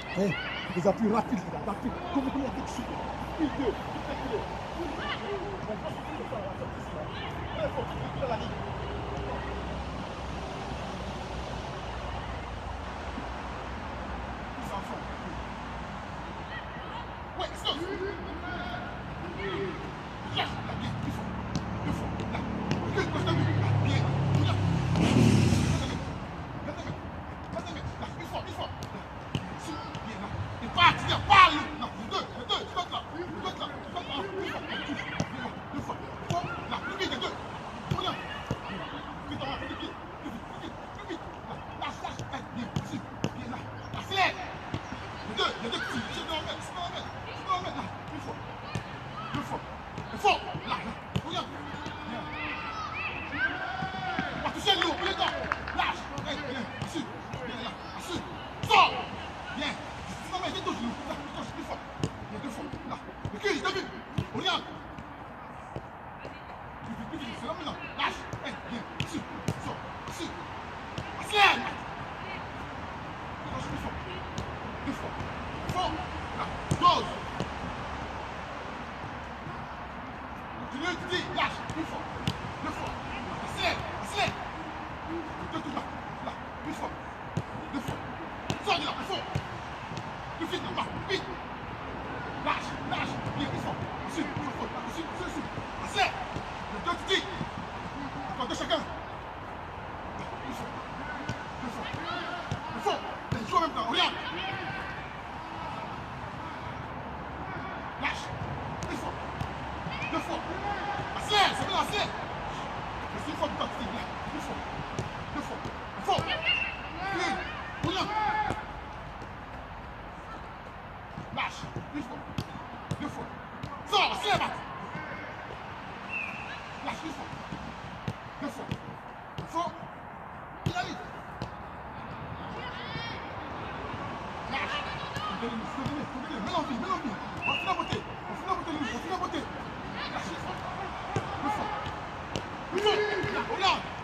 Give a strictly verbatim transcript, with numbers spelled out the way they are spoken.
Eh, les appuis rapides, les gars, rapides. Comme il y a quelque chose. Une, deux, la ligne. Ouais, stop. Là, là, bien, plus fort. Plus fort, là. Recule, quand je t'ai vu. Là, bien, là. Là, plus fort, plus fort. Là, si, bien, là. Et pas, tu viens, pas, là. Les deux, les deux, tu bloques là. Tu bloques là, tu bloques là. Plus fort, plus fort. Bien, là, deux fois. Fort, là, plus vite, les deux. Trop bien. Plus vite, plus vite, plus vite, plus vite, plus vite. Là, lâche, lâche. Allez, bien, si, bien, là. Accélère. Les deux, les deux petits, c'est dans la mettre, c'est dans la mettre. C'est dans la mettre, là. Plus fort. Plus fort. Plus fort. Là, là. Regarde. Bien. Pas toucher le lourd, les gars. Lâche. Hey, bien. Assis. Bien, là. Assis. Sors. Bien. C'est dans la mettre, les touches, là. Les touches, plus fort. Bien, deux fois. Là. Recule, je t'ai vu. Regarde. Plus vite, plus vite. C'est là maintenant. Lâche. Hey, bien. Assis. Sors. Assis. Accélère. Lâche plus fort. Plus fort. Fort. Là. Dose. Continue, tu dis, lâche, plus fort, plus fort, accélère, accélère, deux tours là, là, plus fort, deux fois, sors de là, plus fort, plus vite, là, vite, lâche, lâche, bien, plus fort, dessus, plus fort, là, dessus, dessus, dessus, accélère, les deux, tu dis, encore deux chacun, là, plus fort, plus fort, plus fort, les joues en même temps, regarde, lâche, plus fort, deux fois. Accélère, c'est bien, accélère. C'est une fois de tactique, là. Deux fois. Deux fois. Fort. Bien. Regarde. Lâche. Une fois. Deux fois. Sors, accélère, Matt. Lâche, une fois. Deux fois. Fort. Finalise. Lâche. Domine, domine, domine. Mets l'envie, mets l'envie. On finit la beauté. On finit la beauté, lui. On finit la beauté. Lâche, une fois. Deux fois. Deux fois. Regarde.